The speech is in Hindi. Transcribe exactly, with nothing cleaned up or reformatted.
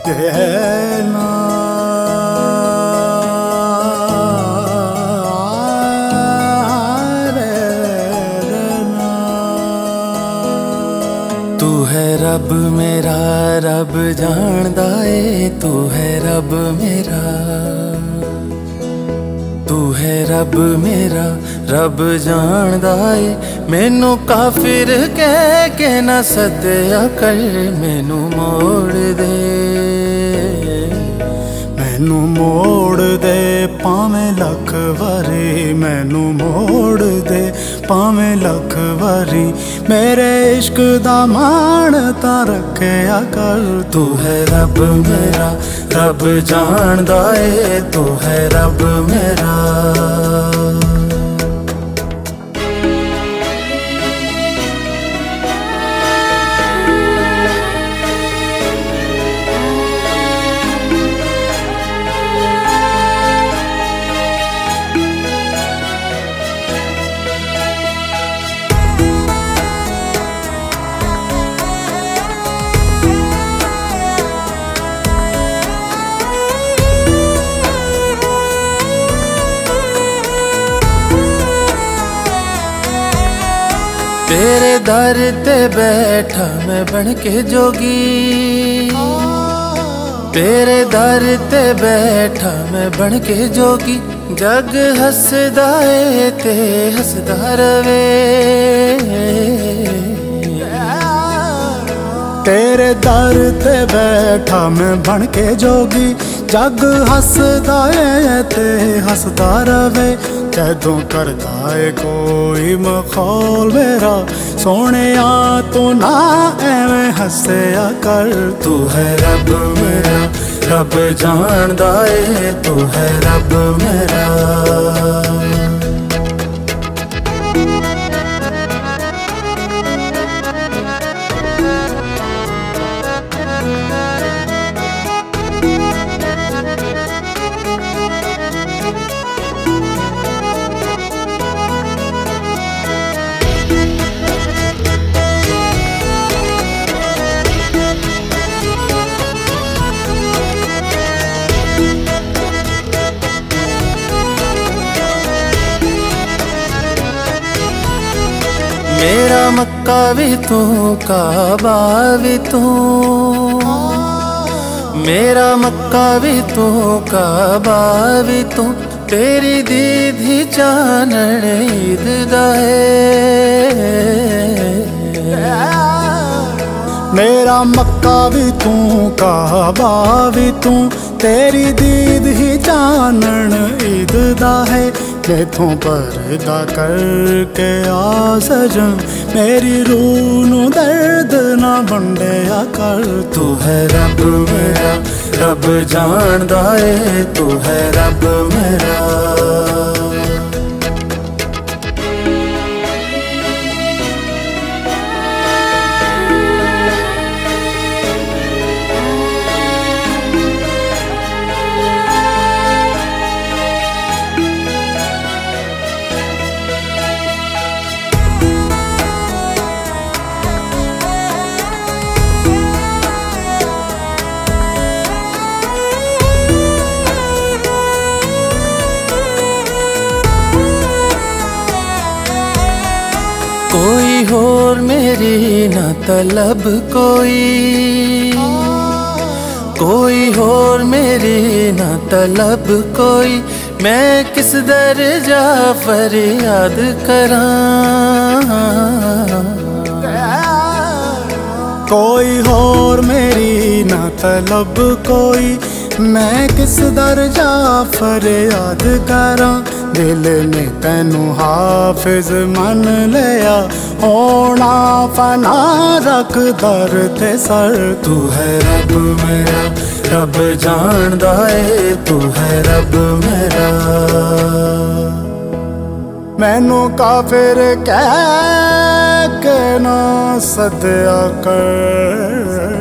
देना। तू है रब मेरा रब जानदा ए, तू है रब मेरा, तू है रब मेरा रब जानदा ए। मैनू काफिर कह के न सद्या कर, मैनू मोड़ दे, मैनू मोड़ दे भावें लख वारी, मैनू मोड़ दे भावें लख वारी। मेरे इश्क दा मान तां रखिया कर। तू है रब मेरा रब जानदा ए, तू है रब मेरा। तेरे दर ते बैठा मैं बन के जोगी, तेरे दर ते बैठा मैं बन के जोगी। जग हसदा ए ते हसदा रवे, तेरे दर ते बैठा मैं बन के जोगी। जग हसदा ए ते हसदा रवे। जदों करदा है कोई मखौल मेरा, सोने आ तू ना एवें हसया कर। तू है रब मेरा रब जानदा ए, तू है रब मेरा। मेरा मक्का भी तू काबा भी तू, मेरा मक्का भी तू काबा भी तू। तेरी दीद ही चानन ईद दा है। मेरा मक्का भी तू काबा भी तू, तेरी दीद ही चानन ईद दा है। मैथों पर्दा करके आ सजन, मेरी रूह नू दर्द ना वंडिया कर। तू है रब मेरा रब जानदा ए, तू है रब मेरा। कोई होर मेरी ना तलब कोई, कोई होर मेरी ना तलब कोई। मैं किस दर्जा फरियाद करां, कोई होर मेरी ना तलब कोई। मैं किस दर्जा फरियाद करां। दिल ने तैनू हाफिज मन लिया, होना फना रख दर ते सर। तू है रब मेरा रब जानदा ए, तू है रब मेरा। मैनू काफिर कह के ना सद्या कर।